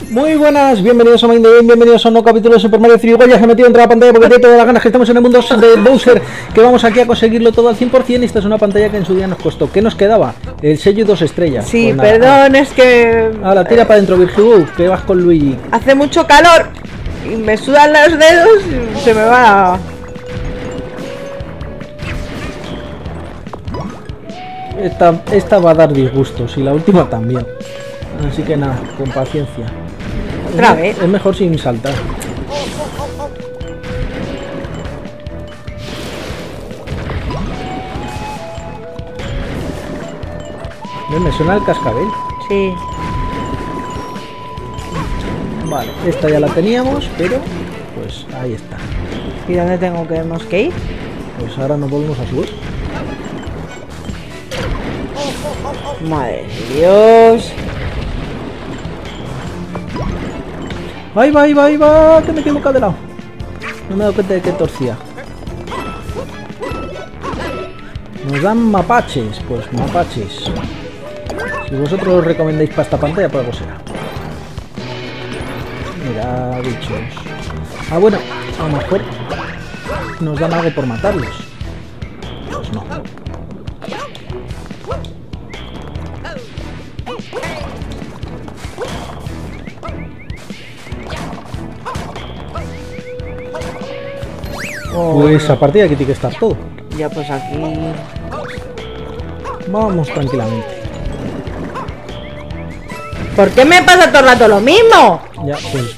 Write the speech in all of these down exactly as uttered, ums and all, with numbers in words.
Muy buenas, bienvenidos a Minecraft, bienvenidos a un nuevo capítulo de Super Mario tres D. Ya se ha metido entre la pantalla porque tiene todas las ganas que estamos en el mundo de Bowser, que vamos aquí a conseguirlo todo al cien por cien. Y esta es una pantalla que en su día nos costó. ¿Qué nos quedaba? El sello y dos estrellas. Sí, pues perdón, es que... Ahora tira para adentro, Virgil, que vas con Luigi. Hace mucho calor y me sudan los dedos y se me va... Esta, esta va a dar disgustos y la última también. Así que nada, con paciencia. Otra es, vez. Es mejor sin saltar. ¿Me suena el cascabel? Sí. Vale, esta ya la teníamos, pero pues ahí está. ¿Y dónde tengo que irnos que ir? Pues ahora nos volvemos a subir. Madre de Dios. Ahí va, ahí va, ahí va, que me he equivocado de lado. No me he dado cuenta de que torcía. Nos dan mapaches, pues mapaches. Si vosotros los recomendáis para esta pantalla, pues algo será. Mira, bichos. Ah, bueno, a lo mejor nos dan algo por matarlos. Pues no. Pues a partir de aquí tiene que estar todo. Ya pues aquí... Vamos tranquilamente. ¿Por qué me pasa todo el rato lo mismo? Ya, pues...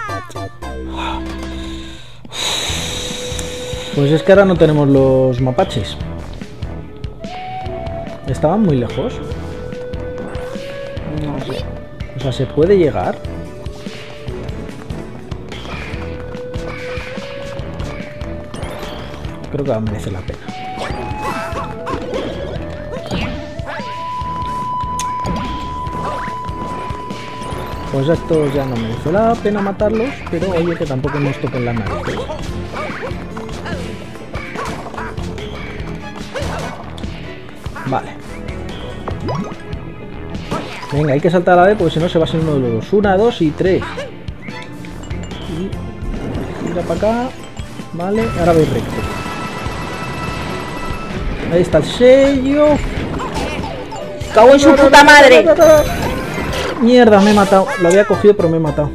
Pues es que ahora no tenemos los mapaches. ¿Estaban muy lejos? No sé. O sea, ¿se puede llegar? Creo que va a merecer la pena. Pues estos ya no merece la pena matarlos, pero oye que tampoco nos toquen las narices. Vale. Venga, hay que saltar a la vez porque si no se va a ser uno de los dos. Una, dos y tres. Y gira para acá. Vale, ahora veis recto. Ahí está el sello. ¡Cago en su puta madre! Mierda, me he matado. Lo había cogido, pero me he matado.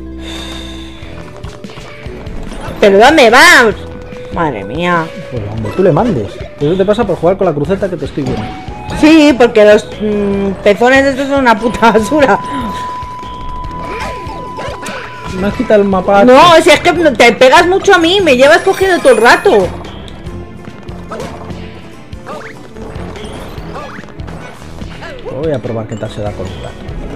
¿Pero dónde vas? Madre mía. Pues donde tú le mandes. Eso te pasa por jugar con la cruceta que te estoy viendo. Sí, porque los mmm, pezones de estos son una puta basura. Me has quitado el mapa. No, si es que te pegas mucho a mí, me llevas cogiendo todo el rato. Voy a probar qué tal se da con un gato.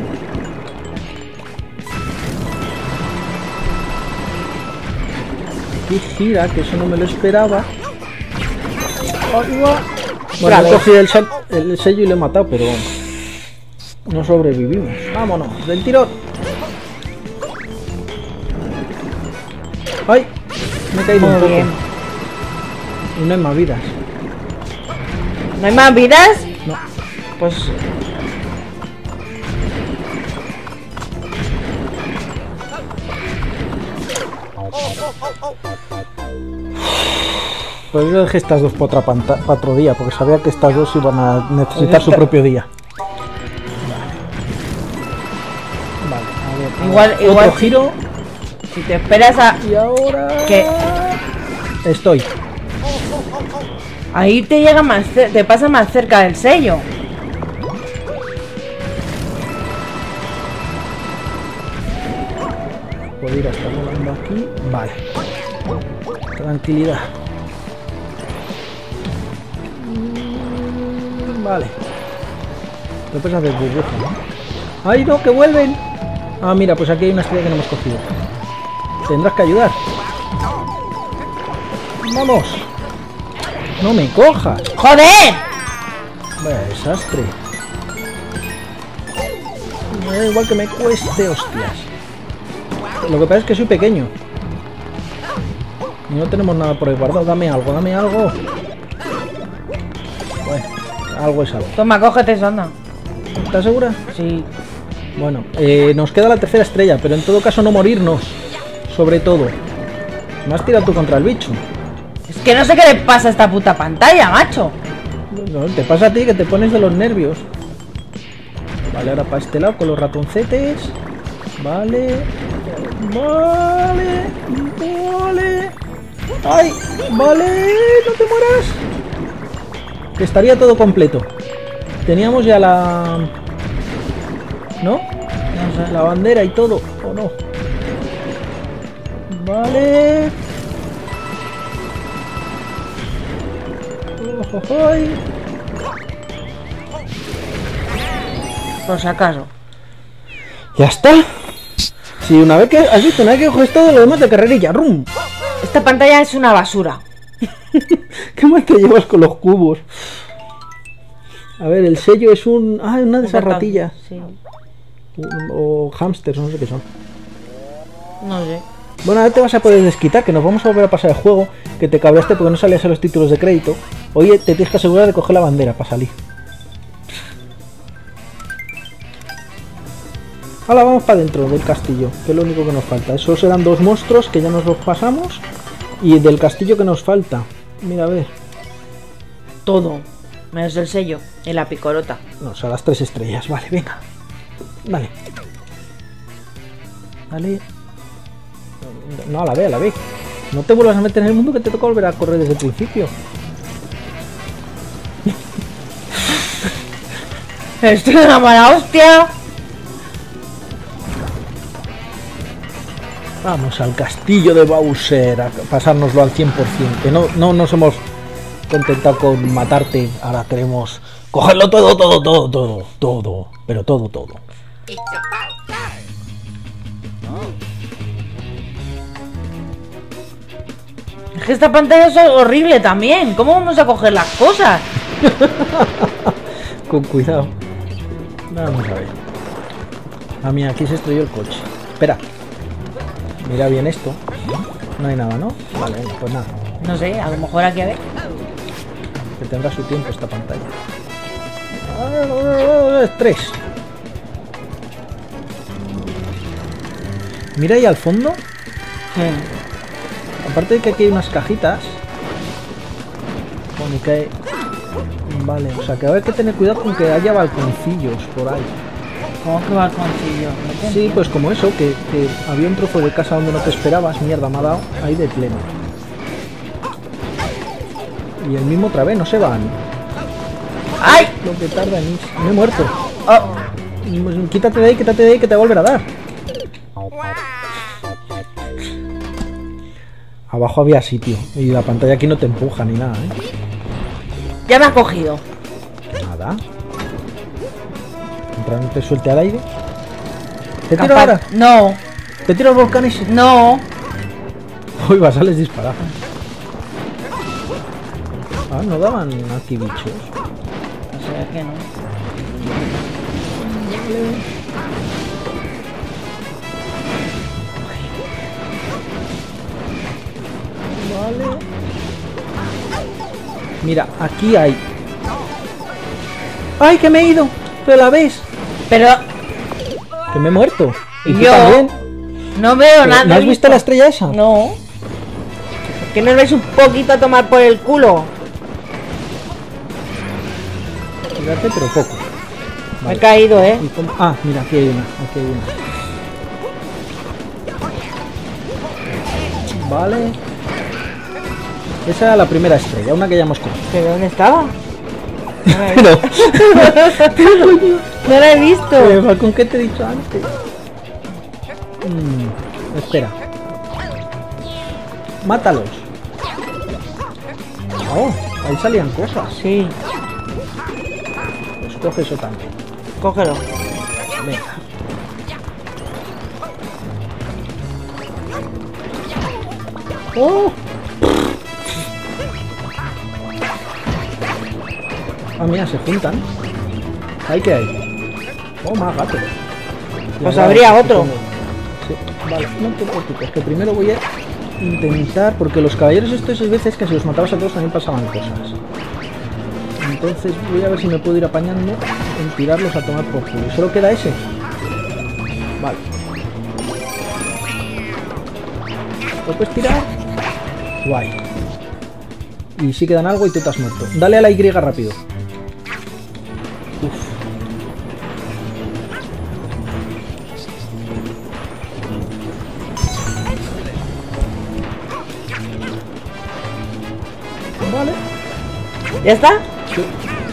Aquí gira, que eso no me lo esperaba. Ahí va. Bueno, he cogido el, el sello y lo he matado, pero no sobrevivimos. Vámonos, del tirón. ¡Ay! Me he caído un poco. Bien. Y no hay más vidas. ¿No hay más vidas? No. Pues... Pues yo dejé estas dos para, otra panta para otro día, porque sabía que estas dos iban a necesitar su propio día. Vale. Vale, a ver. A Igual, ver. igual Otro giro. Si te esperas a... Y ahora... ¿Qué? Estoy. Ahí te llega más... Te pasa más cerca del sello. Puedo ir hasta volando aquí. Vale. Tranquilidad. Vale. Lo puedes hacer burbuja, ¿no? ¡Ay, no! ¡Que vuelven! Ah, mira, pues aquí hay una estrella que no hemos cogido. Tendrás que ayudar. ¡Vamos! ¡No me cojas! ¡Joder! Vaya desastre. Me da igual que me cueste, hostias. Lo que pasa es que soy pequeño. Y no tenemos nada por ahí guardado. Dame algo, dame algo. Bueno, algo es algo. Toma, cógete eso, anda. ¿Estás segura? Sí. Bueno, eh, nos queda la tercera estrella, pero en todo caso no morirnos. Sobre todo. Me has tirado tú contra el bicho. Es que no sé qué le pasa a esta puta pantalla, macho. No, te pasa a ti que te pones de los nervios. Vale, ahora para este lado con los ratoncetes. Vale. Vale. Vale. ¡Ay! Vale. No te mueras. Que estaría todo completo. Teníamos ya la... ¿No? No sé. La bandera y todo, ¿o no? Vale. Ojojoy. Por si acaso. Ya está. Si una vez que has visto, una vez que coges todo lo demás de carrerilla, ¡rum! Esta pantalla es una basura. ¿Qué más te llevas con los cubos? A ver, el sello es un... Ah, una de esas ratillas. Sí. O, o hámsters, no sé qué son. No sé. Bueno, ahora te vas a poder desquitar, que nos vamos a volver a pasar el juego, que te cabreaste porque no salías en los títulos de crédito. Oye, te tienes que asegurar de coger la bandera para salir. Ahora vamos para dentro del castillo, que es lo único que nos falta. Esos eran dos monstruos que ya nos los pasamos. Y del castillo que nos falta. Mira, a ver. Todo. Menos el sello y la picorota. No, o sea, las tres estrellas. Vale, venga. Vale. Vale. No, a la B, a la B. No te vuelvas a meter en el mundo que te toca volver a correr desde el principio. Estoy de una mala hostia. Vamos al castillo de Bowser a pasárnoslo al cien por cien. Que no, no nos hemos contentado con matarte. Ahora queremos cogerlo todo, todo, todo, todo, todo. Pero todo, todo. Es que esta pantalla es horrible también. ¿Cómo vamos a coger las cosas? Con cuidado. Vamos a ver. Ah, mira, aquí se estrelló el coche. Espera. Mira bien esto. No hay nada, ¿no? Vale, venga, pues nada. No sé, a lo mejor aquí a ver. Que tendrá su tiempo esta pantalla. Ah, tres. Mira ahí al fondo. Sí. Aparte de que aquí hay unas cajitas. Pone que hay... Vale, o sea que va a haber que tener cuidado con que haya balconcillos por ahí. ¿Cómo que balconcillo? No Sí, pues como eso, que, que había un trozo de casa donde no te esperabas, mierda, me ha dado ahí de pleno. Y el mismo otra vez, no se van. ¡Ay! Lo que tarda en irse. Me he muerto. Oh. Quítate de ahí, quítate de ahí, que te va a volver a dar. Abajo había sitio. Y la pantalla aquí no te empuja ni nada, ¿eh? Ya me ha cogido. Nada. Mientras no te suelte al aire. ¿Te tiro Capaz- ahora? No, ¿Te tiro el volcán ese? no. Uy, va, sales disparado. Ah, no daban aquí bichos. O sea que no. Vale. Mira, aquí hay. ¡Ay, que me he ido! ¿Pero la ves? Pero Que me he muerto. ¿Y tú yo también? no veo ¿Pero nada. ¿No has visto la estrella esa? No. ¿Que no os vais un poquito a tomar por el culo? Fíjate, pero poco. Me Vale. he caído, ¿eh? ¿Y cómo? Ah, mira, aquí hay una. Aquí hay una. Vale. Esa era la primera estrella, una que ya hemos cogido. ¿Pero dónde estaba? Pero, No la he visto. Eva, ¿con qué te he dicho antes? Mm, espera. Mátalos. Oh, ahí salían cosas. Sí, Pues coge eso también. cógelo. Venga. ¡Oh! Ah, mira, se juntan. ¿Ahí qué hay? Oh, más gatos. Pues Ya, habría vale, otro. supongo. Sí, vale, no te preocupes, que primero voy a intentar, porque los caballeros estos a veces que si los matabas a todos también pasaban cosas. Entonces voy a ver si me puedo ir apañando en tirarlos a tomar por culo. ¿Y solo queda ese? Vale. ¿Lo puedes tirar? Guay. Y si quedan algo y tú te has muerto. Dale a la Y rápido. Uf. Vale. ¿Ya está? Sí.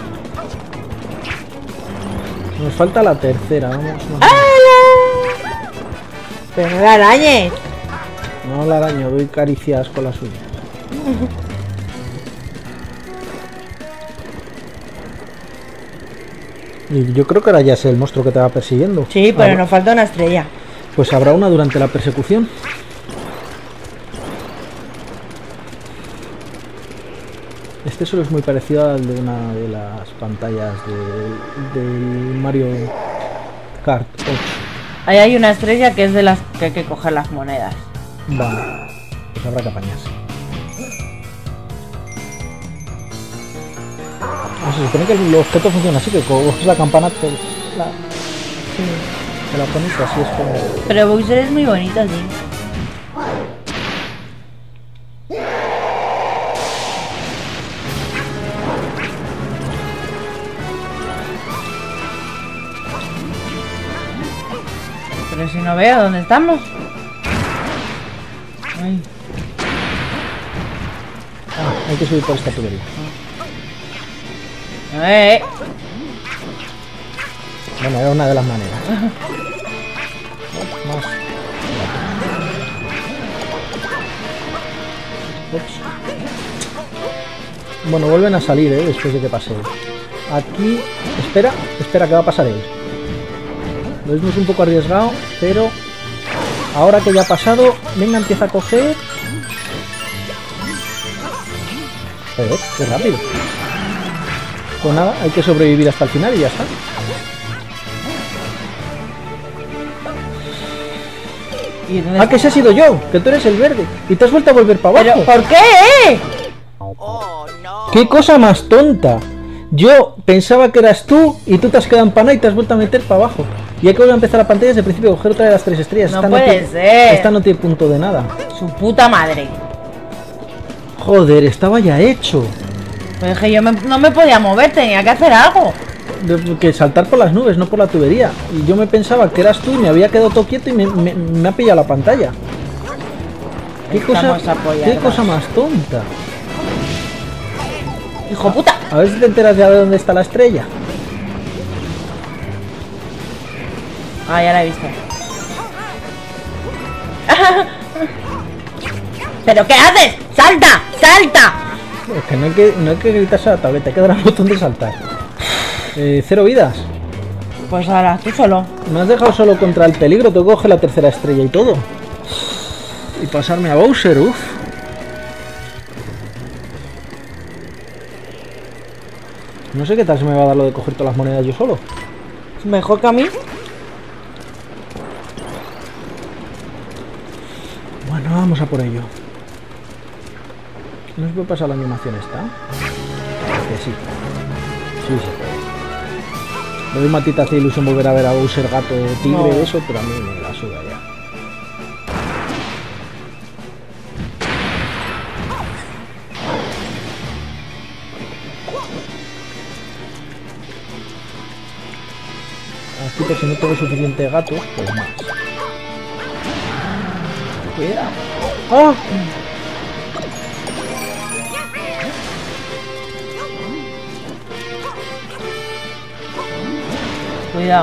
Nos falta la tercera, vamos. vamos. ¡Ah! Pero no la arañes. No la araño, doy caricias con las uñas. Y yo creo que ahora ya es el monstruo que te va persiguiendo. Sí, pero Ah, nos falta una estrella. Pues habrá una durante la persecución. Este solo es muy parecido al de una de las pantallas de, de Mario Kart ocho. Ahí hay una estrella que es de las que hay que coger las monedas. Vale, pues habrá que apañarse. Ah, se supone que el objeto funciona así, que coges la campana, te la, sí, te la pones así, es como... Pero Bowser es muy bonito, sí. Pero si no veo dónde estamos. Ay. Ah, hay que subir por esta tubería. Eh. Bueno, era una de las maneras. Más. Ups. Bueno, vuelven a salir, ¿eh? Después de que pase él. Aquí... Espera, espera, que va a pasar él. Lo mismo es un poco arriesgado, pero... Ahora que ya ha pasado, venga, empieza a coger... Joder, qué rápido. Pues nada, hay que sobrevivir hasta el final y ya está. ¿Y dónde Ah, que ese ha sido yo, que tú eres el verde. Y te has vuelto a volver para abajo. ¿Pero por qué? ¡Qué cosa más tonta! Yo pensaba que eras tú y tú te has quedado empanado y te has vuelto a meter para abajo. Y hay que volver a empezar la pantalla desde el principio, coger otra de las tres estrellas. No Esta puede tiene, ser. Esta no tiene punto de nada. Su puta madre. Joder, estaba ya hecho. Pues es que yo me- no me podía mover, tenía que hacer algo. De- que saltar por las nubes, no por la tubería. Y yo me pensaba que eras tú y me había quedado todo quieto y me, me- me ha pillado la pantalla. ¿Qué cosa, Estamos apoyados. qué cosa más tonta? Hijo puta. A ver si te enteras ya de dónde está la estrella. Ah, ya la he visto. ¿Pero qué haces? ¡Salta! ¡Salta! Es que no hay que, no hay que gritarse a la tableta, hay que dar al botón de saltar. Eh, cero vidas. Pues ahora, tú solo. Me has dejado solo contra el peligro, tengo que coger la tercera estrella y todo. Y pasarme a Bowser, uff. No sé qué tal se me va a dar lo de coger todas las monedas yo solo. ¿Mejor que a mí? Bueno, vamos a por ello. ¿No se puede pasar la animación esta? Que sí. Sí, se puede. Lo mismo a ti te hace ilusión volver a ver a Bowser gato tigre No. de eso, pero a mí me la suda ya. Así que si no tengo suficiente gatos, pues más. Cuidado. ¡Ah! Cuidado.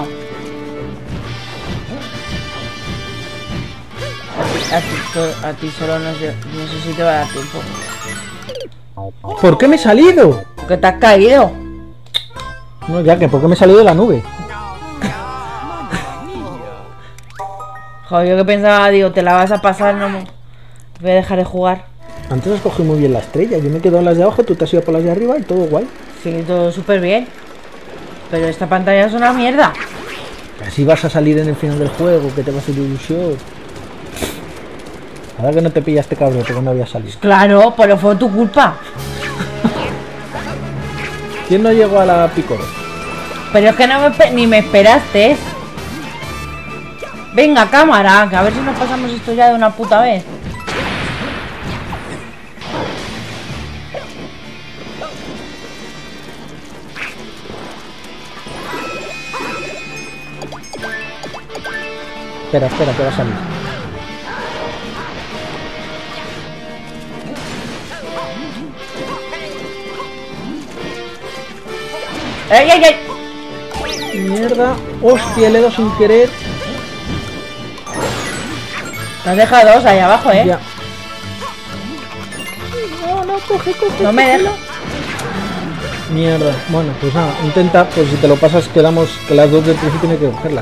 A ti, to- a ti solo no sé, no sé si te va a dar tiempo. ¿Por qué me he salido? Que te has caído. No, ya que, ¿por qué me he salido de la nube? Joder, yo que pensaba, digo, te la vas a pasar, no me voy a dejar de jugar. Antes has cogido muy bien la estrella, yo me he quedado en las de abajo, tú te has ido por las de arriba y todo guay. Sí, todo súper bien. Pero esta pantalla es una mierda. Así vas a salir en el final del juego, que te va a hacer ilusión. Ahora que no te pillaste cabrón, porque no había salido. Claro, pero fue tu culpa. ¿Quién no llegó a la Picoro? Pero es que no me, espe- ni me esperaste. Venga, cámara, que a ver si nos pasamos esto ya de una puta vez. Espera, espera, que va a salir. ¡Ey, ey, ey! Mierda. Hostia, le he dado sin querer. Te has dejado dos ahí abajo, ¿eh? Ya. No, no, coge, coge. No me dejo. Mierda. Bueno, pues nada, intenta, pues si te lo pasas quedamos que las dos del principio hay que cogerlas.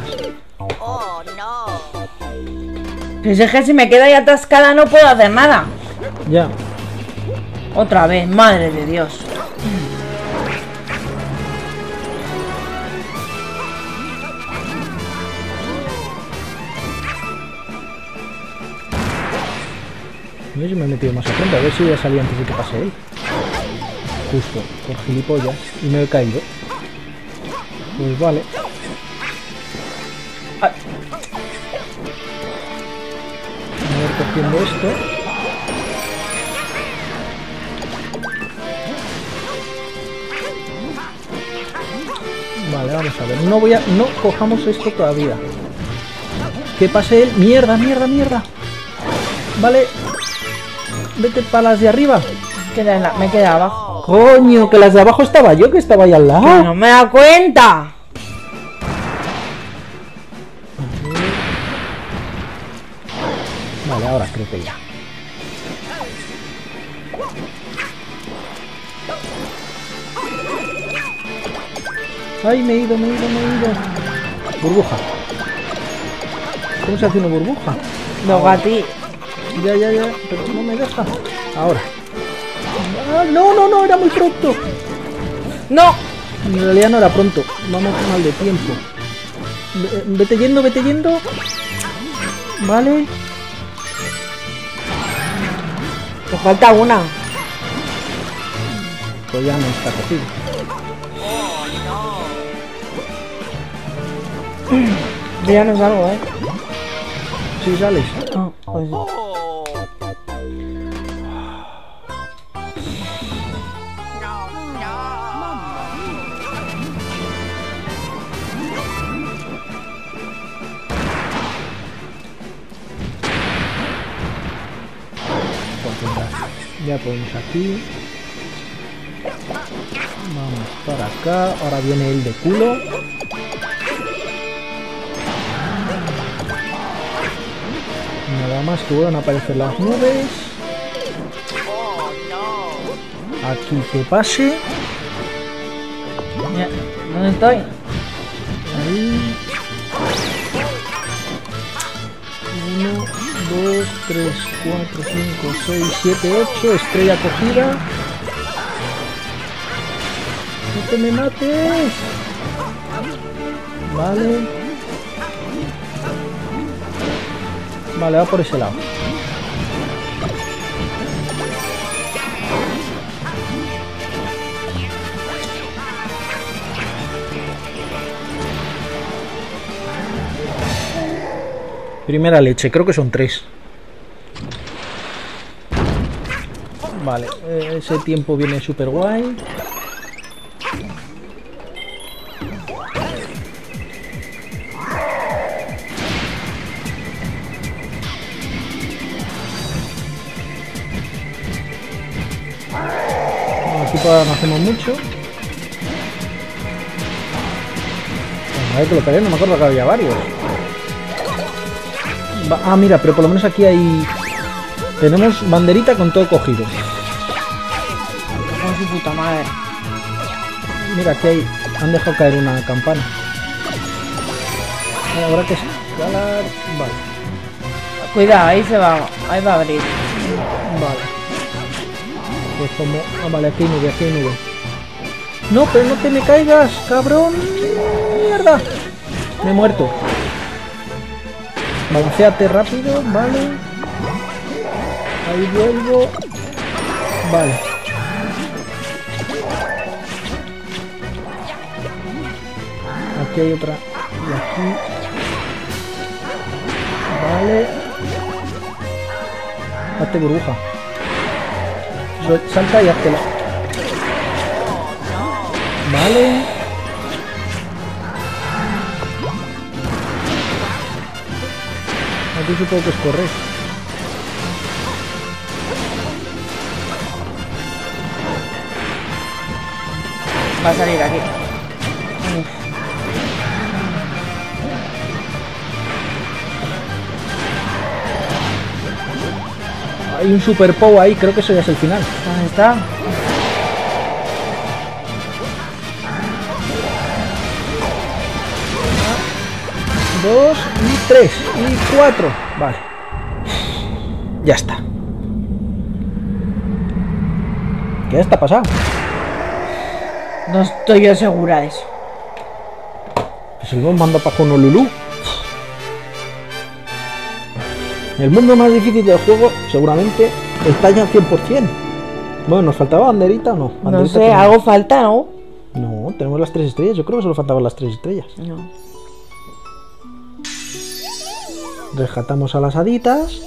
Pues es que si me quedo ahí atascada no puedo hacer nada. Ya. Otra vez, madre de Dios. A ver si me he metido más a frente, a ver si ya salía antes de que pase él. Justo, por gilipollas. Y me he caído. Pues vale. Ay. A ver, cogiendo esto. Vale, vamos a ver. No voy a... No cojamos esto todavía. Que pase él. Mierda, mierda, mierda. Vale. Vete para las de arriba. Queda en la- me queda abajo. Coño, que las de abajo estaba yo, que estaba ahí al lado. Que no me da cuenta. Vale, ahora creo que ya. Ay, me he ido, me he ido, me he ido. Burbuja. ¿Cómo se hace una burbuja? Los gati. Ya, ya, ya, pero no me deja. Ahora. Ah, no, no, no, era muy pronto. No. En realidad no era pronto. Vamos mal de tiempo. Ve- Vete yendo, vete yendo. Vale. Te falta una. Pues ya no está cogido. Ya no salgo, ¿eh? Sí, sales. Ah, pues sí. Ya podemos aquí. Vamos para acá. Ahora viene el de culo. Nada más que vuelvan a aparecer las nubes. Aquí que pase. Ya. ¿Dónde estoy? Ahí. Uno, dos, tres, cuatro, cinco, seis, siete, ocho. Estrella cogida. ¡No te me mates! Vale. Vale, va por ese lado. Primera leche, creo que son tres. Vale, eh, ese tiempo viene súper guay. Aquí todavía no hacemos mucho. A ver que lo pegué, no me acuerdo que había varios. Va- ah, mira, pero por lo menos aquí hay... Tenemos banderita con todo cogido. Con su puta madre. Mira, aquí hay... Han dejado caer una campana. Ahora habrá que escalar... Vale, Cuidado, ahí se va. Ahí va a abrir. vale. Pues como... Ah, vale, aquí hay nube, aquí hay nube. No, pero no te me caigas, cabrón. Mierda. Me he muerto. Balanceate rápido, vale. Ahí vuelvo. Vale. Aquí hay otra. Y aquí. Vale. Hazte burbuja. Suel- Salta y háztela. Vale. Aquí supongo que es correr. Va a salir aquí. Hay un super pow ahí, creo que eso ya es el final. ¿Dónde está? Dos y tres y cuatro. Vale. Ya está. ¿Qué está pasado? No estoy yo segura de eso. Pues el hemos mandado para Honolulu. El mundo más difícil del juego seguramente está ya al cien por cien. Bueno, ¿nos faltaba banderita o no? No Banderita sé, tenemos. algo falta, ¿no? No, tenemos las tres estrellas. Yo creo que solo faltaban las tres estrellas. No. Rescatamos a las haditas.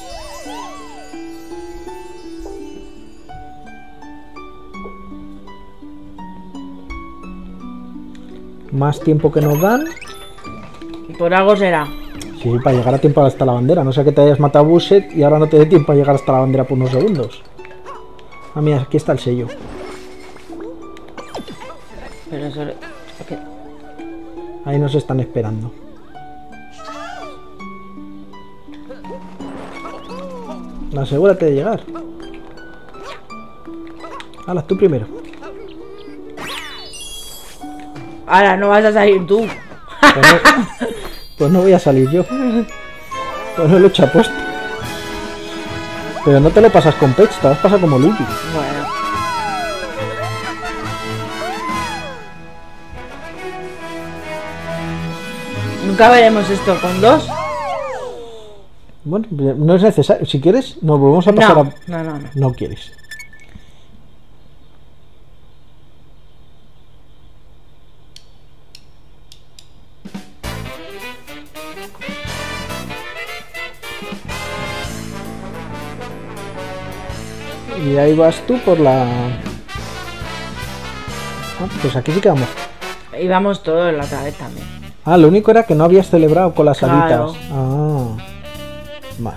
Más tiempo que nos dan. Por algo será. Sí, para llegar a tiempo hasta la bandera. No sé que te hayas matado a Busset y ahora no te dé tiempo a llegar hasta la bandera por unos segundos. Ah, mira, aquí está el sello. Pero eso... ¿qué? Ahí nos están esperando. Asegúrate de llegar. Hala, tú primero. Ahora no vas a salir tú. Pues no, pues no voy a salir yo. Pues no lo he hecho apuesto. Pero no te lo pasas con Peach, te vas a pasar como Luigi. Bueno. Nunca veremos esto con dos. Bueno, no es necesario. Si quieres, nos volvemos a pasar No, a... no, no, no. No quieres. Y ahí vas tú por la... Ah, pues aquí sí que vamos. Íbamos todos la otra vez también. Ah, lo único era que no habías celebrado con las Claro. haditas. Ah, vale.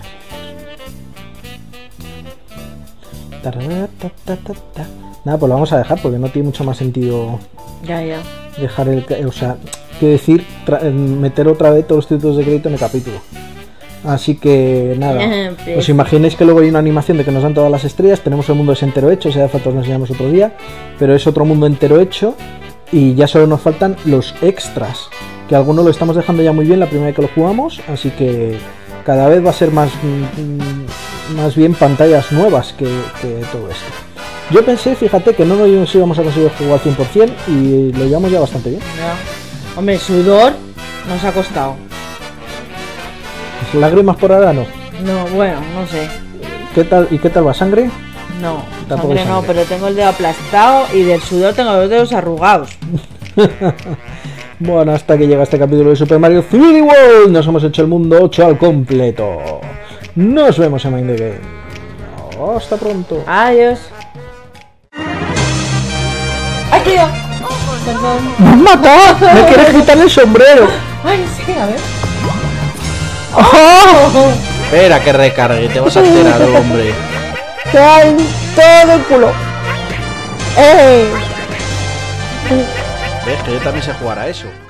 Tarara, ta, ta, ta, ta. Nada, pues lo vamos a dejar porque no tiene mucho más sentido Ya, ya. dejar el... ca- O sea, quiero decir, tra- meter otra vez todos los títulos de crédito en el capítulo. Así que nada, Pues- os imaginéis que luego hay una animación de que nos dan todas las estrellas, tenemos el mundo ese entero hecho, si hace falta os lo enseñamos otro día, pero es otro mundo entero hecho y ya solo nos faltan los extras, que algunos lo estamos dejando ya muy bien la primera vez que lo jugamos, así que cada vez va a ser más, mm, más bien pantallas nuevas que, que todo esto. Yo pensé, fíjate, que no nos íbamos a conseguir jugar al cien por cien y lo llevamos ya bastante bien. Ya. Hombre, sudor nos ha costado. Lágrimas por ahora no. No, bueno, no sé. ¿Qué tal? ¿Y qué tal va? ¿Sangre? No, Tampoco sangre no, sangre. pero tengo el dedo aplastado y del sudor tengo los dedos arrugados. Bueno, hasta que llega este capítulo de Super Mario tres D World. Nos hemos hecho el mundo ocho al completo. Nos vemos en Mind the Game. Hasta pronto. Adiós. ¡Ay, tío! Perdón. ¡Me has matado! ¡Me quieres quitarle el sombrero! Ay, sí, a ver. Espera que recargue, te vas a enterar, hombre. ¡Ay, todo el culo! ¡Eh! Ves que yo también sé jugar a eso.